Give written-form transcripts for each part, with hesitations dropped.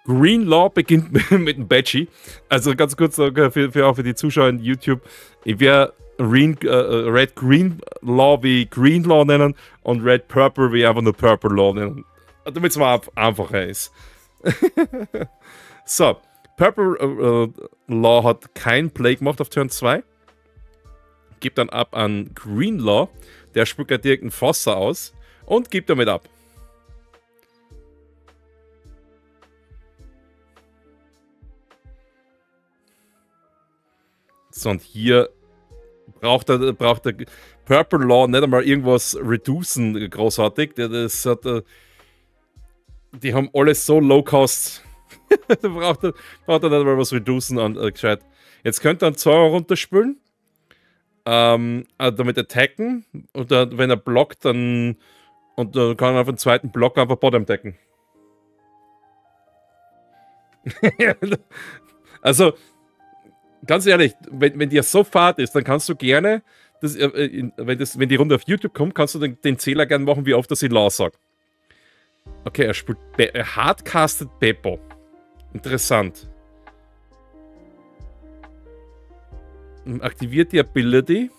Greenlaw beginnt mit einem Badgie. Also ganz kurz auch für die Zuschauer in YouTube. Ich werde Red Green Law wie Greenlaw nennen und Red Purple wie einfach nur Purple Law nennen. Damit es mal einfacher ist. So, Purple Law hat kein Play gemacht auf Turn 2. Gibt dann ab an Greenlaw. Der spuckt ja direkt einen Fosser aus und gibt damit ab. So, und hier braucht der Purple Law nicht einmal irgendwas reducen großartig. Die haben alles so low cost. Da braucht er nicht einmal was reducen an gescheit. Jetzt könnte er einen Zora runterspülen. Damit attacken. Und wenn er blockt, dann kann er auf den zweiten Block einfach Bottom decken. Also, ganz ehrlich, wenn die so fad ist, dann kannst du gerne, wenn die Runde auf YouTube kommt, kannst du den Zähler gerne machen, wie oft er sie Law sagt. Okay, er spielt hardcastet Beppo. Interessant. Aktiviert die Ability.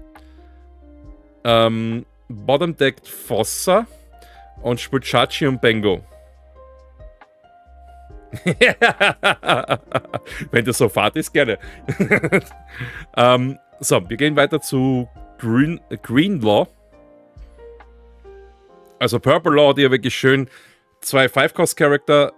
Bottom deckt Fossa und spielt Chachi und Bengo. Wenn das so fad ist, gerne. So, wir gehen weiter zu Greenlaw. Also Purple Law, die ja wirklich schön 2 5-Cost-Charakter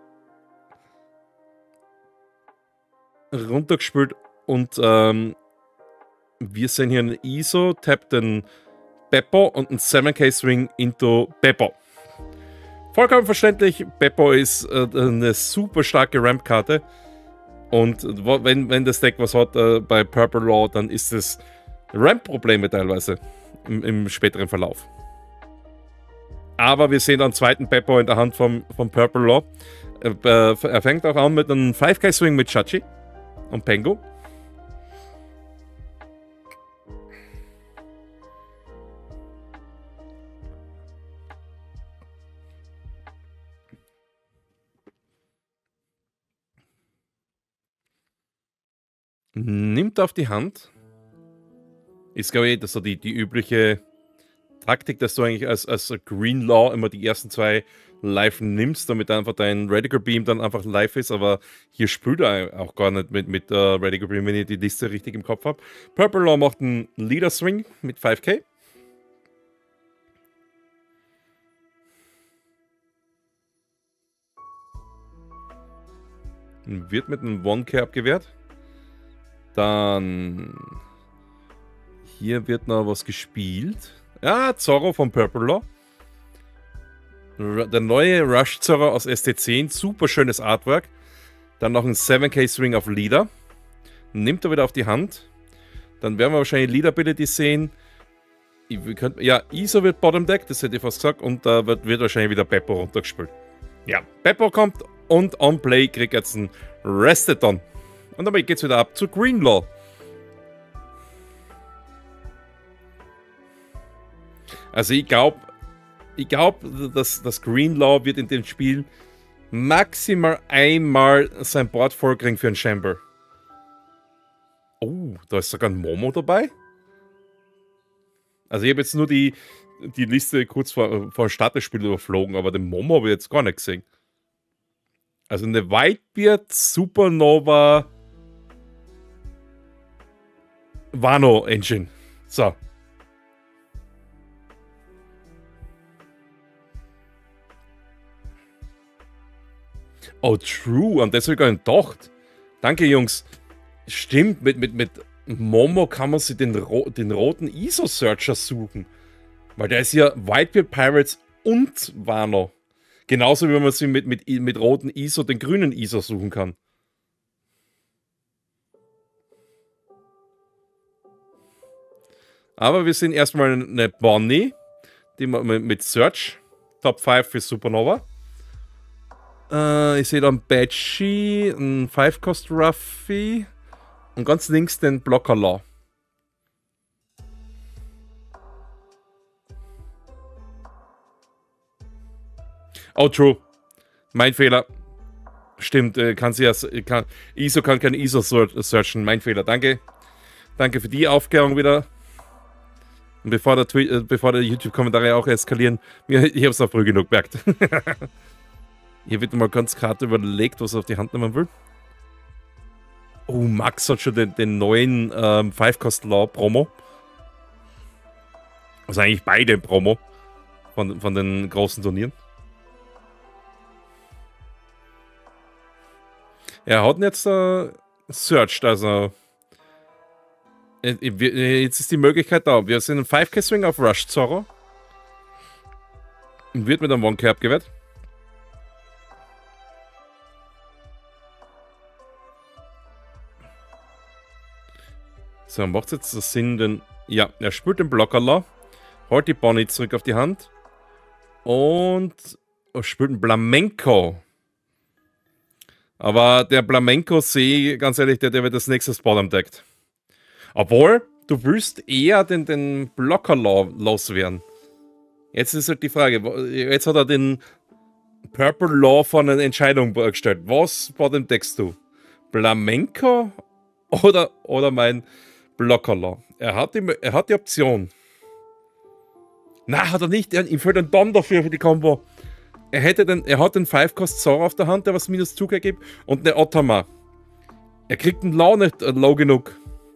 runtergespielt und wir sehen hier einen ISO, tappt den Beppo und einen 7K-Swing into Beppo. Vollkommen verständlich, Beppo ist eine super starke Ramp-Karte und wenn das Deck was hat bei Purple Law, dann ist es Ramp-Probleme teilweise im späteren Verlauf. Aber wir sehen einen zweiten Beppo in der Hand vom Purple Law. Er fängt auch an mit einem 5K-Swing mit Chachi und Pengo. Nimmt auf die Hand. Ist, glaube ich, das so die übliche Taktik, dass du eigentlich als Greenlaw immer die ersten 2 live nimmst, damit einfach dein Radical Beam dann einfach live ist, aber hier spült er auch gar nicht mit Radical Beam, wenn ich die Liste richtig im Kopf habe. Purple Law macht einen Leader Swing mit 5K. Wird mit einem 1K abgewehrt. Dann hier wird noch was gespielt. Ja, Zorro von Purple Law. Der neue Rush Zorro aus ST10. Super schönes Artwork. Dann noch ein 7K Swing auf Leader. Nimmt er wieder auf die Hand. Dann werden wir wahrscheinlich Leader Ability sehen. Ja, ISO wird Bottom Deck, das hätte ich fast gesagt. Und da wird wahrscheinlich wieder Beppo runtergespielt. Ja, Beppo kommt und on Play kriegt jetzt ein Resteton. Und damit geht es wieder ab zu Greenlaw. Also ich glaube, dass das Greenlaw wird in dem Spiel maximal einmal sein Board vorkriegen für einen Chamber. Oh, da ist sogar ein Momo dabei. Also ich habe jetzt nur die Liste kurz vor Start des Spiels überflogen, aber den Momo habe ich jetzt gar nicht gesehen. Also eine Whitebeard Supernova Wano Engine. So. Oh, true. An das habe ich gar nicht gedacht. Danke, Jungs. Stimmt, mit Momo kann man sich den roten ISO-Searcher suchen. Weil der ist ja Whitebeard Pirates und Wano. Genauso wie man sich mit roten ISO den grünen ISO suchen kann. Aber wir sehen erstmal eine Bonnie, die mit Search. Top 5 für Supernova. Ich sehe da einen Badgie, einen 5-Cost Ruffy und ganz links den Blocker Law. Oh, true. Mein Fehler. Stimmt, kann sie ja. ISO kann kein ISO searchen. Mein Fehler. Danke. Danke für die Aufklärung wieder. Und bevor der YouTube-Kommentare auch eskalieren, ich habe es auch früh genug gemerkt. Hier wird mal ganz gerade überlegt, was er auf die Hand nehmen will. Oh, Max hat schon den neuen Five Cost Law Promo. Also eigentlich beide Promo von den großen Turnieren. Er hat ihn jetzt searched, also jetzt ist die Möglichkeit da. Wir sind ein 5K Swing auf Rush Zorro. Wird mit einem 1K abgewehrt. So, macht jetzt das Sinn, denn ja, er spielt den Blockerler, holt die Bonnie zurück auf die Hand und spielt einen Blamenco. Aber der Blamenco, sehe ich, ganz ehrlich, der wird das nächste Bottom deckt. Obwohl, du willst eher den Blocker loswerden. Jetzt ist halt die Frage, jetzt hat er den Purple Law von einer Entscheidung gestellt. Was Bottom deckst du? Blamenco oder mein Blocker Law? Er hat die Option. Na, hat er nicht. Ihm fehlt ein Don dafür für die Combo. Er hat den 5-Cost Zora auf der Hand, der was minus 2 gibt, und eine Otama. Er kriegt einen Law nicht low genug.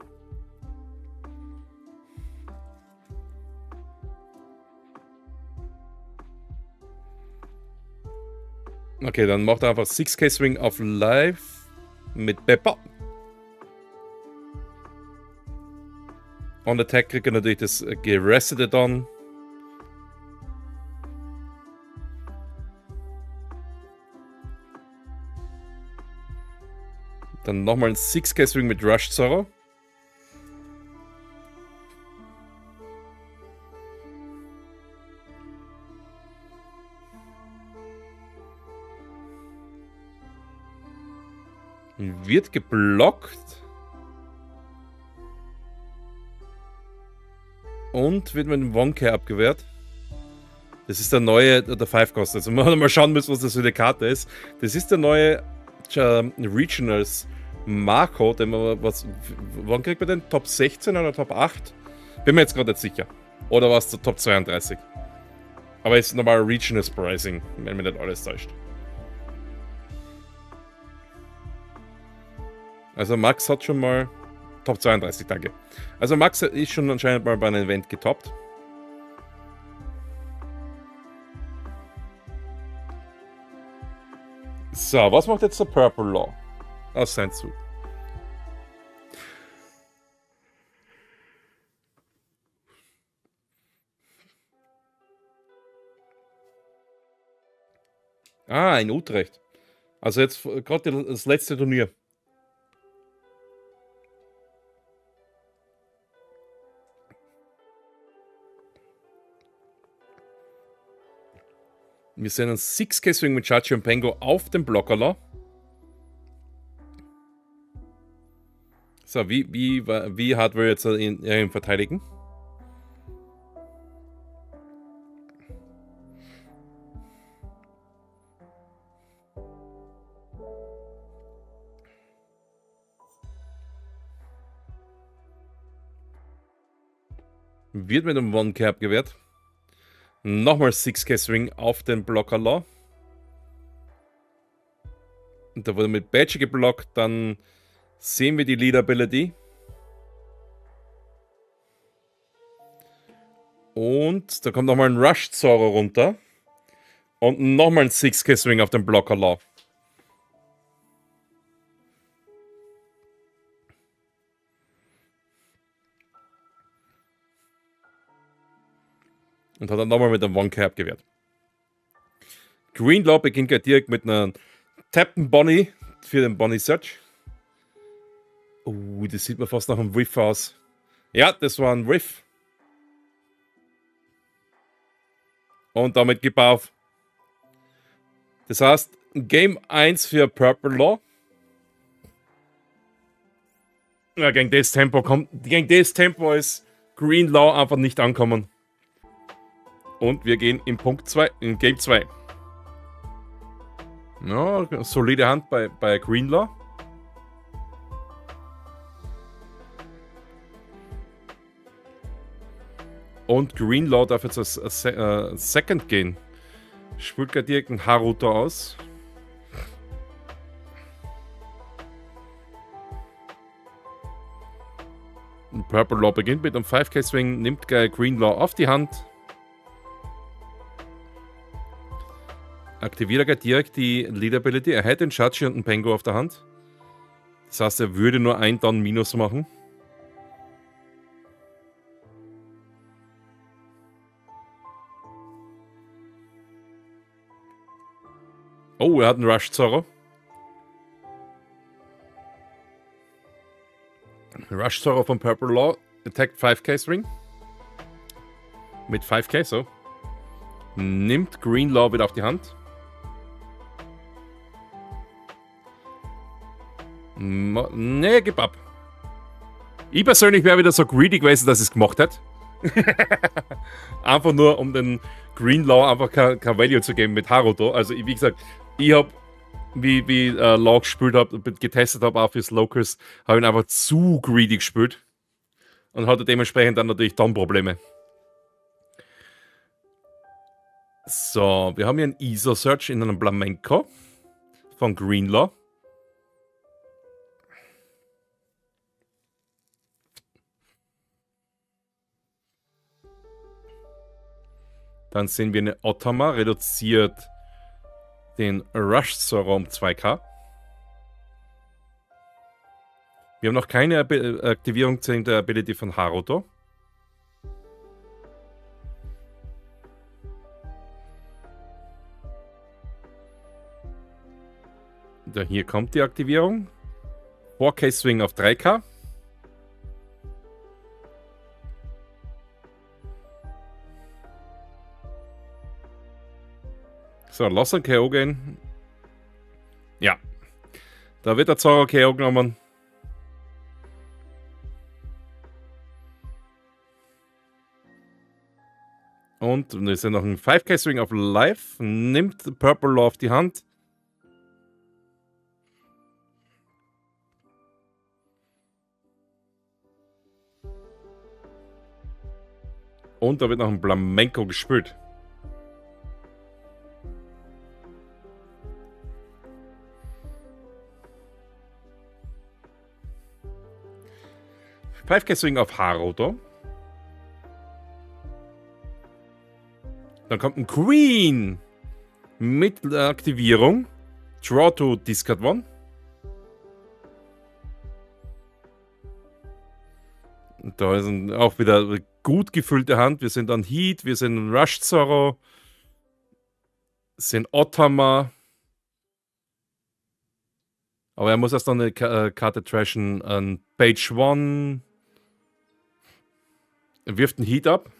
Okay, dann macht er einfach 6K Swing auf Live mit Pepper. On Attack kriegt er natürlich das Gerested dann. Dann nochmal ein 6K Swing mit Rush Zorro. Wird geblockt. Und wird mit dem 1K abgewehrt. Das ist der neue, der 5-Cost. Also mal schauen müssen, was das für eine Karte ist. Das ist der neue Regionals Marco, den man wann kriegt man den? Top 16 oder Top 8? Bin mir jetzt gerade nicht sicher. Oder war es der Top 32? Aber es ist normal Regionals Pricing, wenn mir nicht alles täuscht. Also Max hat schon mal Top 32, danke. Also Max ist schon anscheinend mal bei einem Event getoppt. So, was macht jetzt der Purple Law? Aus sein Zug. Ah, in Utrecht. Also jetzt gerade das letzte Turnier. Wir sehen einen 6K Swing mit Chachi und Pengo auf dem Blockerler. So, wie hart will jetzt ihn verteidigen? Wird mit einem 1K abgewehrt. Nochmal 6K Swing auf den Blockerler. Und da wurde mit Badge geblockt. Dann sehen wir die Lead Ability. Und da kommt nochmal ein Rush Zorro runter. Und nochmal ein 6K Swing auf den Blockerler. Und hat dann nochmal mit einem 1K abgewehrt. Greenlaw beginnt gleich direkt mit einer Tappen Bonnie für den Bonnie Search. Das sieht mir fast nach einem Whiff aus. Ja, das war ein Whiff. Und damit gib auf. Das heißt, Game 1 für Purple Law. Ja, gegen das Tempo ist Greenlaw einfach nicht ankommen. Und wir gehen in Punkt 2, in Game 2. Ja, solide Hand bei Greenlaw. Und Greenlaw darf jetzt als Second gehen. Spielt gleich direkt einen Haruto aus. Purple Law beginnt mit einem 5K Swing, nimmt Greenlaw auf die Hand. Aktiviert er direkt die Lead Ability. Er hätte den Shachi und einen Pengo auf der Hand. Das heißt, er würde nur ein Down Minus machen. Oh, er hat einen Rush Zorro. Rush Zorro von Purple Law. Attacked 5K Swing. Mit 5K, so. Nimmt Greenlaw wieder auf die Hand. Nee, gib ab. Ich persönlich wäre wieder so greedy gewesen, dass ich es gemacht hätte. Einfach nur, um den Greenlaw einfach kein Value zu geben mit Haruto. Also, wie gesagt, ich habe, wie Law gespielt habe, getestet habe, auch fürs Locals, habe ihn einfach zu greedy gespielt. Und hatte dementsprechend dann natürlich Down-Probleme. So, wir haben hier einen ISO-Search in einem Flamenco von Greenlaw. Dann sehen wir eine Otama, reduziert den Rush Zorro um 2K. Wir haben noch keine Aktivierung der Ability von Haruto. Hier kommt die Aktivierung. 4K Swing auf 3K. So, lass ein KO gehen. Ja. Da wird der Zorro KO genommen. Und wir sind noch ein 5K Swing auf Live. Nimmt Purple Law auf die Hand. Und da wird noch ein Flamenco gespielt. Five-K Swing auf Haruto. Dann kommt ein Queen mit Aktivierung. Draw to Discard One. Und da ist auch wieder eine gut gefüllte Hand. Wir sind an Heat, wir sind Rush Zorro, sind Otama. Aber er muss erst noch eine Karte trashen an Page 1. Er wirft einen Heat ab.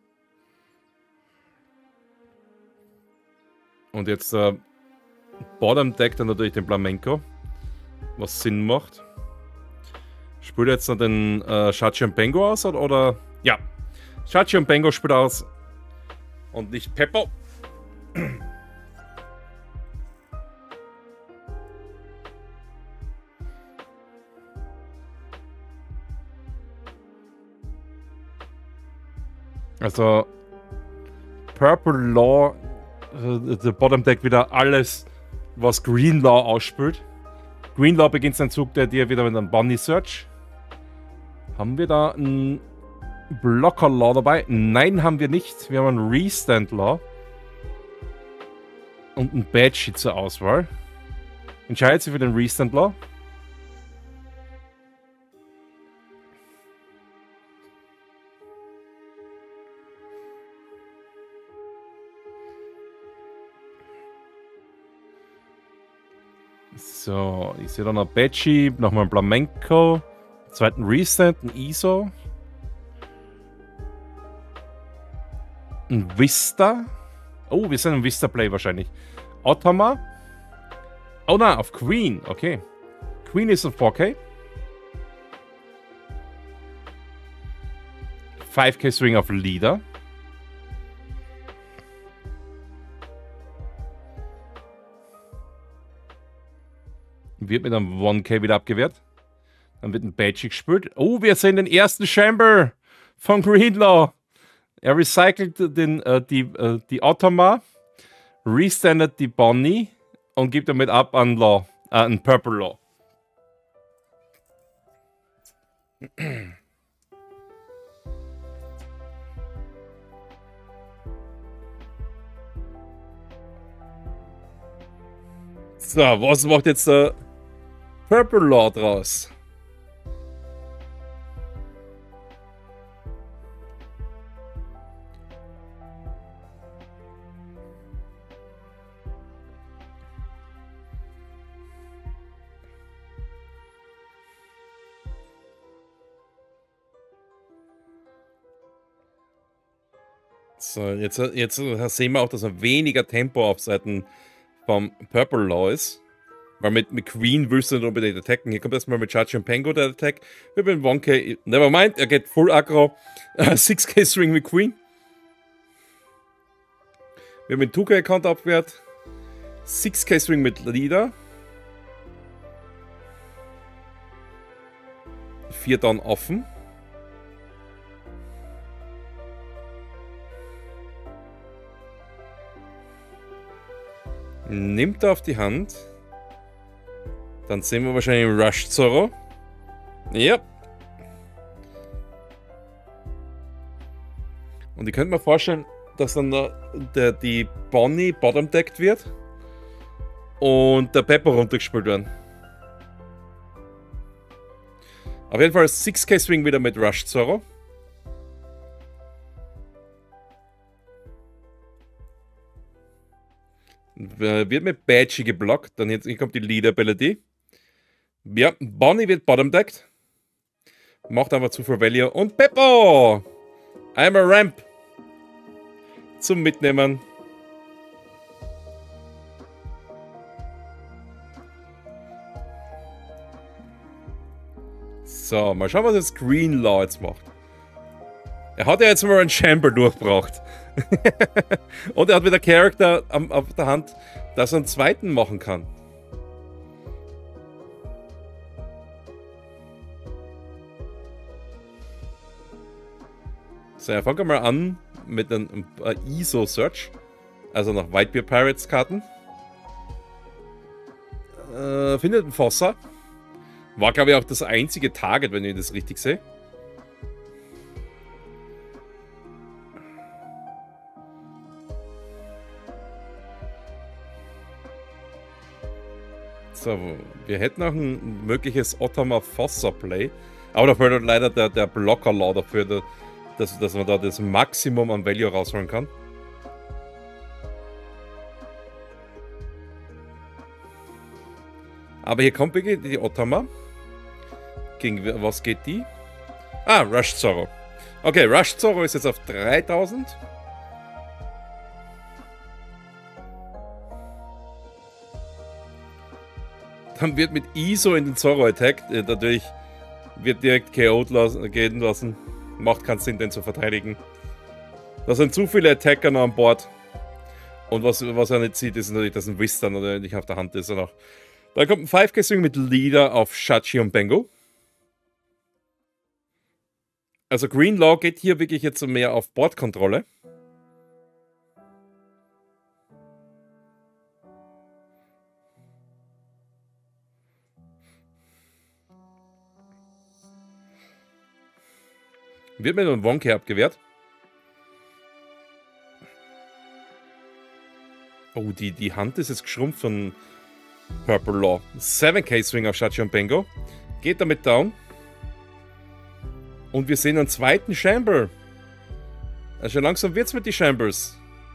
Und jetzt Bottom Deck dann natürlich den Flamenco, was Sinn macht. Spielt jetzt noch den Shachi und Pengo aus, oder? Ja, Shachi und Pengo spielt aus. Und nicht Peppo. Also Purple Law, der Bottom Deck wieder alles, was Green Law ausspielt. Green Law beginnt seinen Zug, der dir wieder mit einem Bunny Search. Haben wir da einen Blocker Law dabei? Nein, haben wir nicht. Wir haben einen Restand Law. Und einen Badge zur Auswahl. Entscheidet sich für den Restand Law. So, ich sehe da noch Badgie, nochmal ein Flamenco, zweiten Reset, ein ISO, ein Vista. Oh, wir sind im Vista Play wahrscheinlich. Otama. Oh na, auf Queen, okay. Queen ist ein 4K. 5K Swing auf Leader. Wird mit einem 1K wieder abgewehrt. Dann wird ein Badge gespielt. Oh, wir sehen den ersten Chamber von Greenlaw. Er recycelt die Automa, restandet die Bonnie und gibt damit ab an Purple Law. So, was macht jetzt der Purple Law draus? So, jetzt sehen wir auch, dass er weniger Tempo auf Seiten vom Purple Law ist. Weil mit Queen willst du nicht unbedingt attacken. Hier kommt erstmal mit Chachi und Pengo der Attack. Wir haben 1K, nevermind, er geht Full Aggro. 6K String mit Queen. Wir haben den 2K-Account abgewehrt. 6K String mit Leader. 4 Down offen. Nimmt er auf die Hand. Dann sehen wir wahrscheinlich Rush Zorro. Ja. Und ich könnte mir vorstellen, dass dann die Bonnie bottom-deckt wird. Und der Pepper runtergespielt werden. Auf jeden Fall 6K Swing wieder mit Rush Zorro. Wird mit Badgie geblockt. Dann jetzt kommt die Leader Ability. Ja, Bonnie wird bottom-deckt. Macht einfach zu viel Value. Und Peppo! Einmal Ramp. Zum Mitnehmen. So, mal schauen, was jetzt Greenlaw jetzt macht. Er hat ja jetzt mal einen Chamber durchgebracht. Und er hat wieder Charakter auf der Hand, dass er einen zweiten machen kann. So, ja, fangen wir mal an mit einem ISO-Search. Also nach Whitebeard Pirates Karten. Findet einen Fossa. War, glaube ich, auch das einzige Target, wenn ich das richtig sehe. So, wir hätten auch ein mögliches Ottama Fossa Play. Aber da fehlt leider der Blocker-Law dafür, dass man da das Maximum an Value rausholen kann. Aber hier kommt wirklich die Ottama. Gegen was geht die? Ah, Rush Zorro. Okay, Rush Zorro ist jetzt auf 3000. Dann wird mit ISO in den Zorro attacked. Natürlich wird direkt KO'd gehen lassen. Macht keinen Sinn, den zu verteidigen. Da sind zu viele Attacker noch an Bord. Und was er nicht sieht, ist natürlich, dass ein Wisdom oder nicht auf der Hand ist. Noch. Da kommt ein 5K Swing mit Leader auf Chachi und Bengo. Also Greenlaw geht hier wirklich jetzt mehr auf Bordkontrolle. Wird mit einem 1K abgewehrt. Oh, die Hand ist jetzt geschrumpft von Purple Law. 7K Swing auf Chachi und Bengo. Geht damit down. Und wir sehen einen zweiten Chamber. Also langsam wird's mit den Chambers.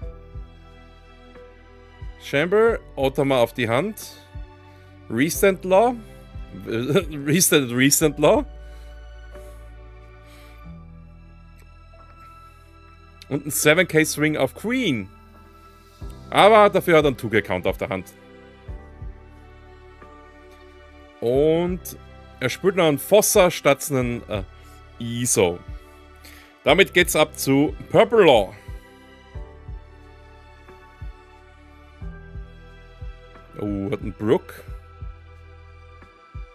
Chamber, Ottama auf die Hand. Restand Law. Restand Law. Und ein 7K Swing auf Queen. Aber dafür hat er einen 2K-Count auf der Hand. Und er spielt noch einen Fossa statt einen ISO. Damit geht's ab zu Purple Law. Oh, hat einen Brook.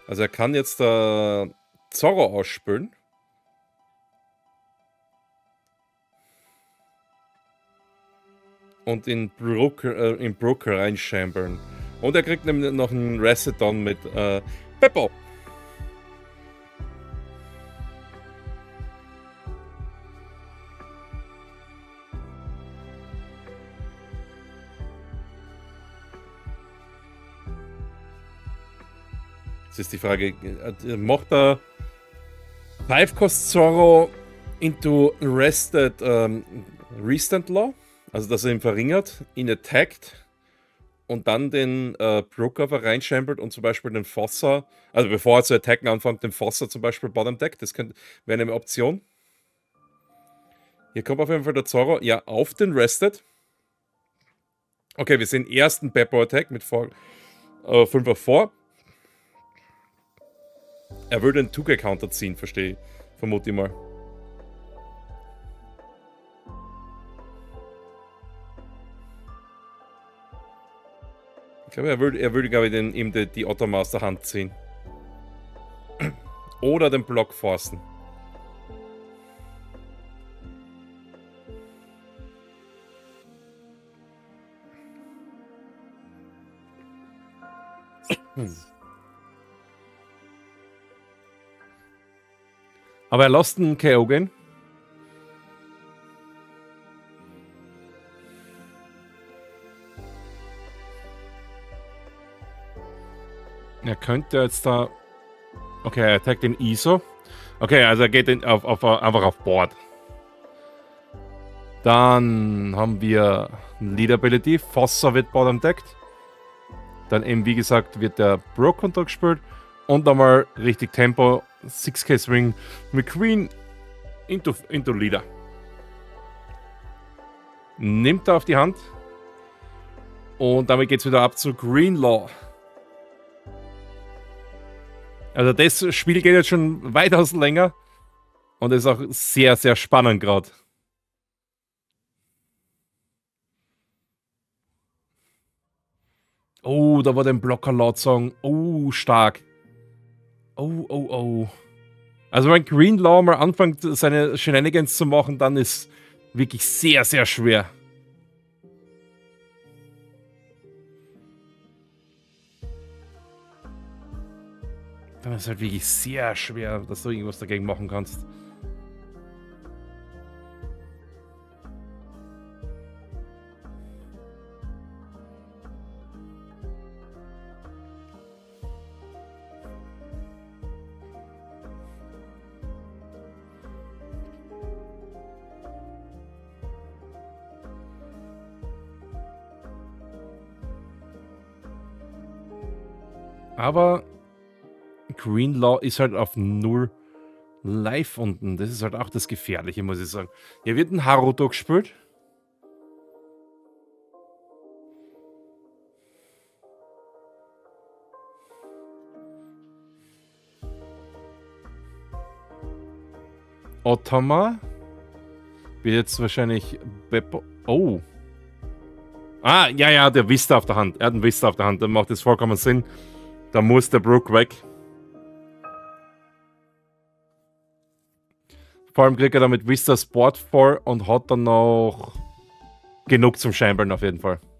Also er kann jetzt Zorro ausspülen. Und in Brook reinschambern. Und er kriegt nämlich noch einen Reseton mit Beppo. Jetzt ist die Frage, macht er 5-Cost Zorro into Rested Restand Law? Also dass er ihn verringert, ihn attackt und dann den Brookcover reinschambelt und zum Beispiel den Fosser, also bevor er zu attacken anfängt, den Fosser zum Beispiel Bottom Deck, das wäre eine Option. Hier kommt auf jeden Fall der Zorro, ja, auf den Rested. Okay, wir sehen ersten Beppo Attack mit 5 auf 4. Er würde einen 2K-Counter ziehen, verstehe ich. Vermute ich mal. Ich glaube, er würde glaube ich, ihm die Ottomar aus der Hand ziehen. Oder den Block forcen. Aber er lässt einen KO gehen. Er könnte jetzt da... Okay, er attackt den ISO. Okay, also er geht einfach auf Board. Dann haben wir Lead Ability. Fossa wird Board entdeckt. Dann eben, wie gesagt, wird der Brook runtergespielt. Und nochmal richtig Tempo. 6K Swing mit Queen into Leader. Nimmt er auf die Hand. Und damit geht es wieder ab zu Greenlaw. Also das Spiel geht jetzt schon weitaus länger. Und ist auch sehr, sehr spannend gerade. Oh, da war der Blocker laut sagen. Oh, stark. Oh. Also wenn Greenlaw mal anfängt, seine Shenanigans zu machen, dann ist wirklich sehr, sehr schwer. Dann ist halt wirklich sehr schwer, dass du irgendwas dagegen machen kannst. Aber Greenlaw ist halt auf 0 live unten. Das ist halt auch das Gefährliche, muss ich sagen. Hier wird ein Haruto gespielt. Ottama wird jetzt wahrscheinlich Beppo. Oh. Ah, ja, der Vista auf der Hand. Er hat einen Vista auf der Hand. Dann macht das vollkommen Sinn. Da muss der Brook weg. Vor allem kriegt er damit Vista Sport vor und hat dann noch genug zum Scheinbaren auf jeden Fall.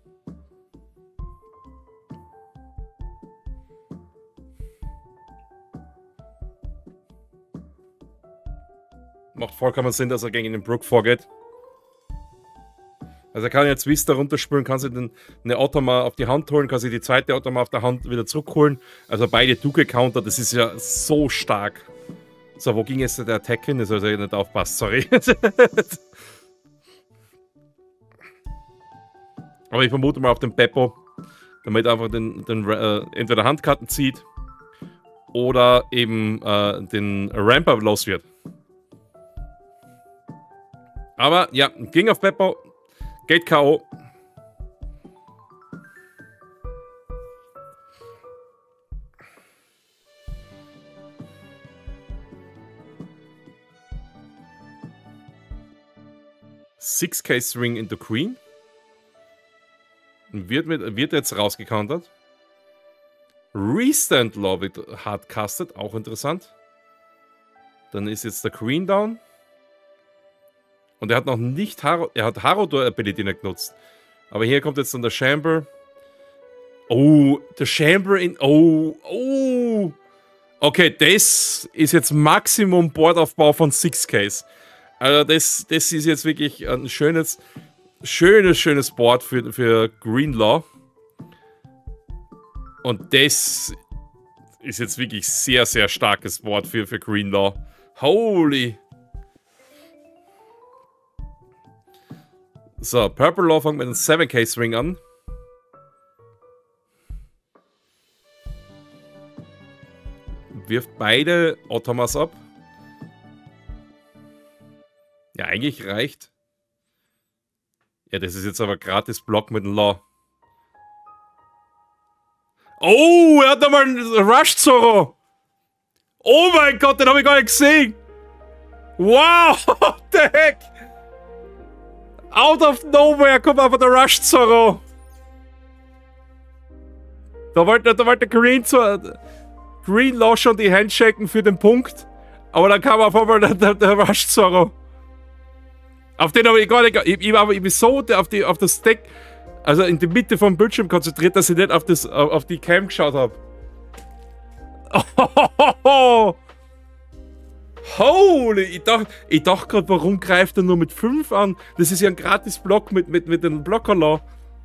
Macht vollkommen Sinn, dass er gegen den Brook vorgeht. Also er kann jetzt Vista runterspielen, kann sich eine Ottama auf die Hand holen, kann sich die zweite Ottama auf der Hand wieder zurückholen. Also beide Duke-Counter, das ist ja so stark. So, wo ging jetzt der Attack hin? Das soll ich nicht aufpassen, sorry. Aber ich vermute mal auf den Beppo, damit er einfach entweder Handkarten zieht oder eben den Ramper los wird. Aber ja, ging auf Beppo, geht K.O. Six-K Swing into Queen. Wird jetzt rausgecountert. Restand Law wird hardcastet, auch interessant. Dann ist jetzt der Green down. Und er hat noch nicht er hat Harodor Ability nicht genutzt. Aber hier kommt jetzt dann der Chamber. Oh, der Chamber in... Oh. Okay, das ist jetzt Maximum Boardaufbau von 6Ks. Also das ist jetzt wirklich ein schönes Board für Greenlaw. Und das ist jetzt wirklich sehr, sehr starkes Board für Greenlaw. Holy! So, Purple Law fängt mit einem 7K Swing an. Wirft beide Automas ab. Ja, eigentlich reicht. Ja, das ist jetzt aber gratis Block mit dem Law. Oh, er hat nochmal einen Rush Zorro. Oh mein Gott, den habe ich gar nicht gesehen. Wow, what the heck? Out of nowhere kommt einfach der Rush Zorro. Da wollte Greenlaw schon die Handshaken für den Punkt. Aber dann kam auf einmal der Rush Zorro. Auf den habe ich gar nicht... Ich bin so auf das Deck... Also in die Mitte vom Bildschirm konzentriert, dass ich nicht auf die Cam geschaut habe. Oh, holy! Ich dachte gerade, warum greift er nur mit 5 an? Das ist ja ein gratis Block mit dem Blockerlaw.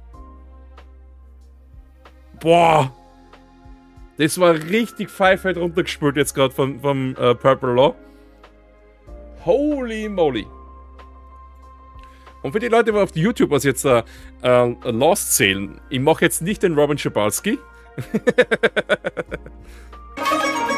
Boah! Das war richtig pfeifert runtergespült jetzt gerade vom Purple Law. Holy moly! Und für die Leute, die auf YouTube was jetzt Lost zählen, ich mache jetzt nicht den Robin Schabalski.